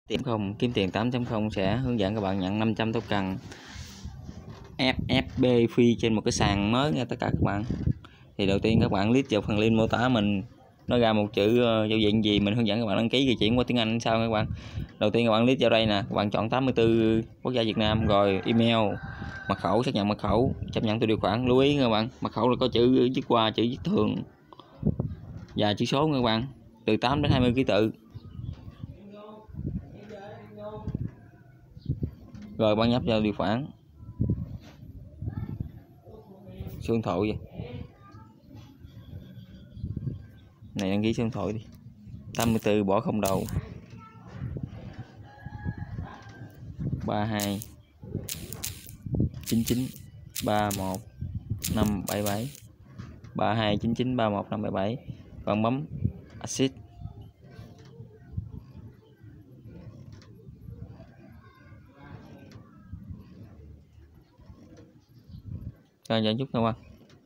Kiếm tiền 8.0 sẽ hướng dẫn các bạn nhận 500 token FFB free trên một cái sàn mới nha tất cả các bạn. Thì đầu tiên các bạn click vào phần link mô tả mình, nó ra một chữ giao diện gì mình hướng dẫn các bạn đăng ký di chuyển qua tiếng Anh sao các bạn. Đầu tiên các bạn click vào đây nè, các bạn chọn 84 quốc gia Việt Nam, rồi email, mật khẩu, xác nhận mật khẩu, chấp nhận tôi điều khoản. Lưu ý các bạn, mật khẩu là có chữ viết qua, chữ viết thường và chữ số các bạn, từ 8 đến 20 ký tự. Rồi bạn nhấp vào điều khoản, số điện thoại vậy này, đăng ký số điện thoại đi, 84 bỏ không đầu, 32 99 31 577, 32 99 31 577. Bạn bấm accept. Rồi chờ chút các bạn.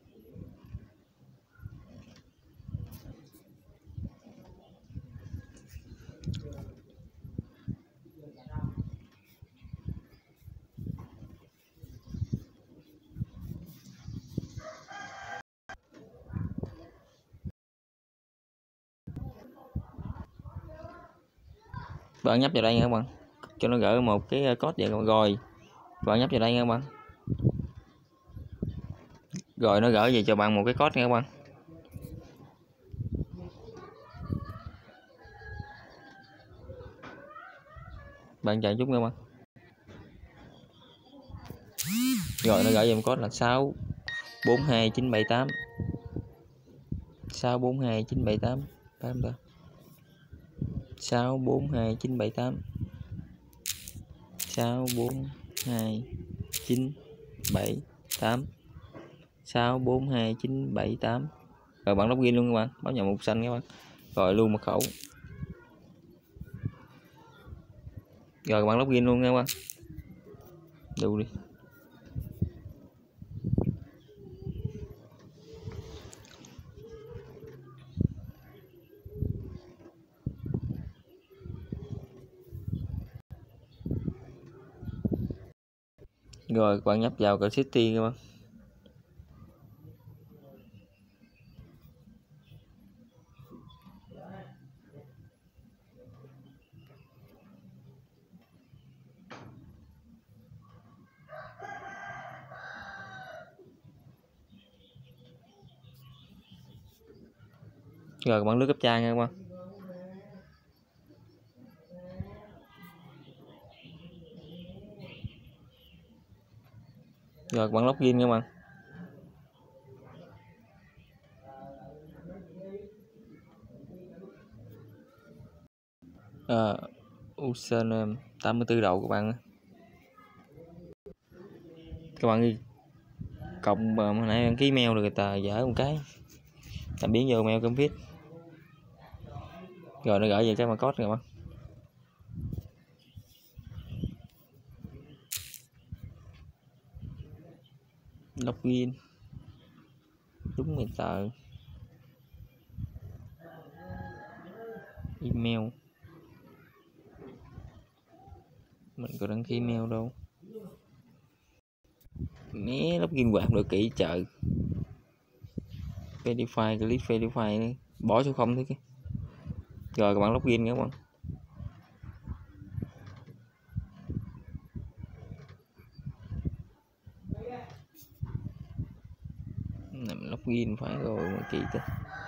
Bạn nhấp vào đây nha các bạn, cho nó gửi một cái code vậy. Rồi bạn nhấp vào đây nha các bạn, rồi nó gửi về cho bạn một cái code nha các bạn. Bạn chờ chút nha các bạn. Rồi nó gửi về một code là 642978, 642978, 642978, 642978, 642978. Rồi bạn login luôn các bạn, bấm vào mục xanh các bạn, rồi lưu mật khẩu. Rồi bạn login luôn nha các bạn, lưu đi. Rồi bạn nhấp vào cái city các bạn. Rồi bạn lướt cấp trang nha các bạn. Rồi bạn login các bạn. Username 84 đầu các bạn. Các bạn đi cộng mà hồi nãy đăng ký mail rồi người ta dở một cái, làm biến vô mail config. Rồi nó gửi về cái mã code các bạn. Login đúng người tờ, email mình có đăng ký mail đâu, né login quạt được kỹ chờ. Verify, click verify, bỏ số 0 thôi kia. Rồi các bạn login các bạn. Này mình login phải rồi mà kỹ tới.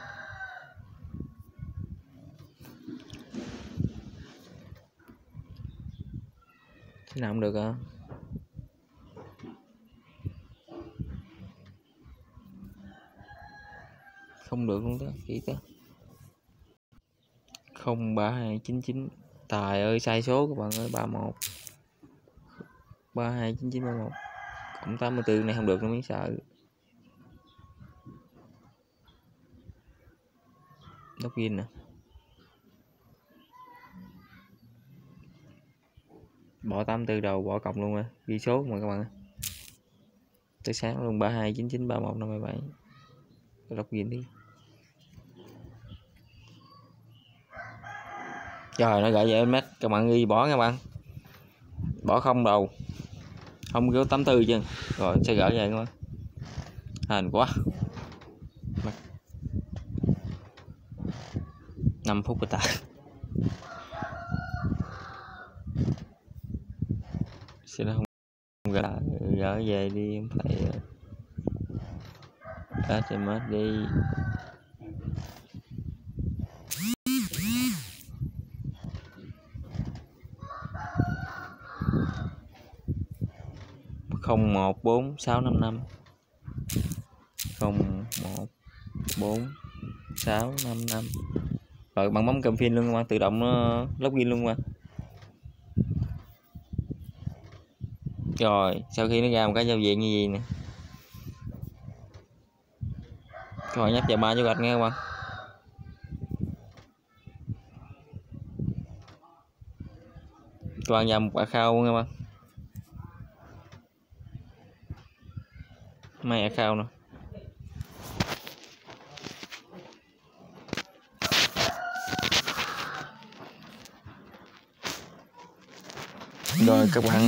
Thế nào không được à? Không được luôn đó, kỹ tới. 03299, tài ơi sai số các bạn ơi, 31 329931 cộng 84 này không được nữa mới sợ. Login nè, bỏ 84 đầu, bỏ cộng luôn á, ghi số mà các bạn. Tới sáng luôn, 32993157. Login đi. Rồi nó gửi về mét, các bạn ghi bỏ các bạn, bỏ không đầu, không có 84 chứ, rồi sẽ gửi về các bạn. Hên quá, 5 phút rồi ta. Sẽ không gửi về đi, em phải SMS đi. Không 14655 0144655. Rồi bạn bấm cầm phim luôn các bạn, tự động nó login luôn các bạn. Rồi sau khi nó ra một cái giao diện như vậy nè, các bạn nhấp vào 3 dấu gạch nghe các bạn. Các bạn vào một account nha các bạn, mấy account nè. Rồi các bạn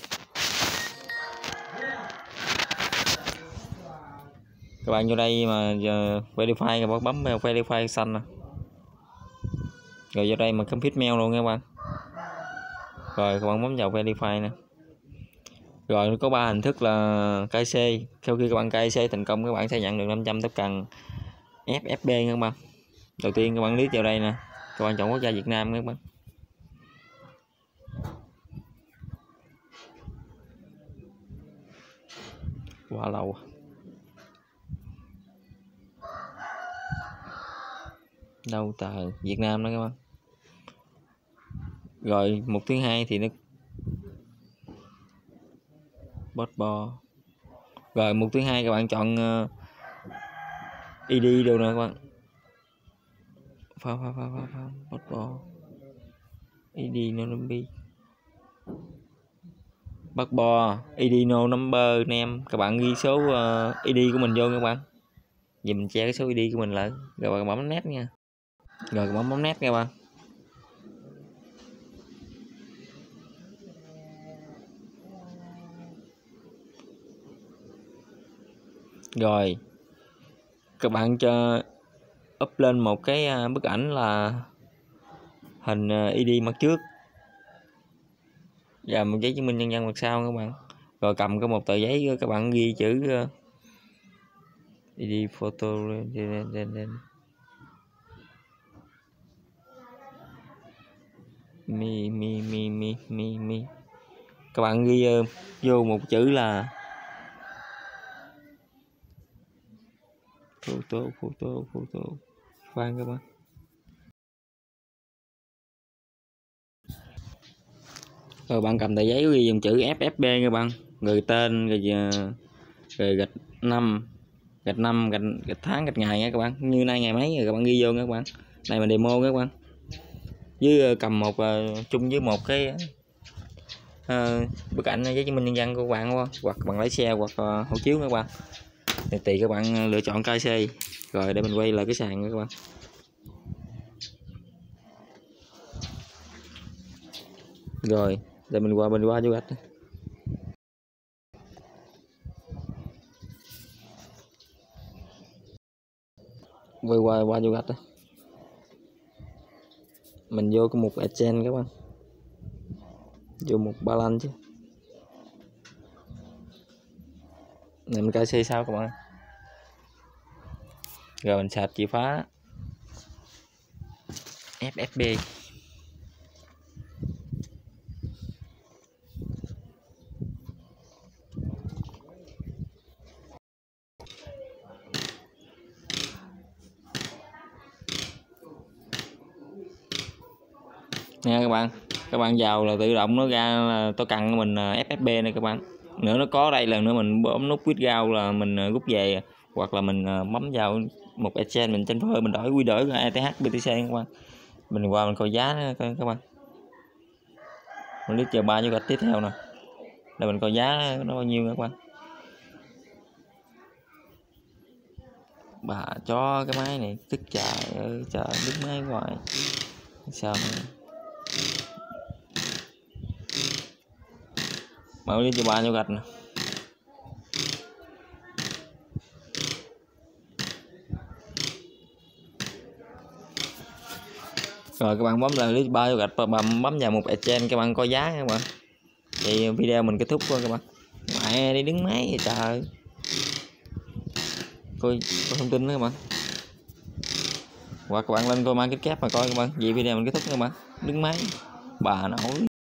vô đây mà giờ verify, các bạn bấm verify xanh nè, rồi vô đây mà complete mail luôn nha các bạn. Rồi các bạn bấm vào verify nè. Rồi nó có 3 hình thức là KC. Sau khi các bạn KC thành công, các bạn sẽ nhận được 500 token FFB nha các bạn. Đầu tiên các bạn click vào đây nè, các bạn chọn quốc gia Việt Nam các bạn. Quá lâu đâu tờ Việt Nam đó các bạn. Rồi mục thứ hai thì nó bot bo. Rồi mục thứ hai các bạn chọn ID đâu nè các bạn. Bot bo ID no number, bắt bo ID no number name. Các bạn ghi số ID của mình vô các bạn. Vì mình che cái số ID của mình lại. Rồi bạn bấm nét nha. Rồi bấm nét các bạn. Rồi các bạn cho up lên một cái bức ảnh là hình ID mặt trước và một giấy chứng minh nhân dân mặt sau các bạn. Rồi cầm cái một tờ giấy các bạn ghi chữ ID photo mi. Các bạn ghi vô một chữ là photo khoan các bạn. Rồi bạn cầm tờ giấy ghi dùng chữ FFB các bạn, rồi tên, rồi gạch năm, gạch tháng, gạch ngày nha các bạn, như nay ngày mấy rồi các bạn ghi vô nha các bạn. Này mình demo các bạn, với cầm một chung với một cái bức ảnh giấy chứng minh nhân dân của các bạn, hoặc bằng lái xe hoặc hộ chiếu các bạn. Thì tùy các bạn lựa chọn KC. Rồi để mình quay lại cái sàn nha các bạn. Rồi để mình qua vô gạch. Quay qua vô gạch đó. Mình vô cái mục agent các bạn, vô mục balance chứ. Này mình KC sao các bạn. Rồi mình sạch chìa khóa FFB. Nha các bạn vào là tự động nó ra là tôi cần mình FFB này các bạn. Nữa nó có đây, lần nữa mình bấm nút withdraw là mình rút về, hoặc là mình bấm vào một exchange mình transfer, mình đổi quy đổi ra ETH BTC các bạn. Mình qua mình coi giá các bạn. Mình click vào 3 dấu gạch tiếp theo nè, để mình coi giá nó bao nhiêu các bạn. Bà cho cái máy này tức trời ơi trời, đứt máy hoài sao này. bạn click cho 3 dấu gạch nè. Rồi các bạn bấm lại click 3 dấu gạch và bấm vào một exchange, các bạn coi giá các bạn. Thì video mình kết thúc thôi các bạn. Mẹ đi đứng máy vậy trời. Coi thông tin đó các bạn. Hoặc các bạn lên coi market cap mà coi các bạn. Vì video mình kết thúc các bạn. Đứng máy bà nội.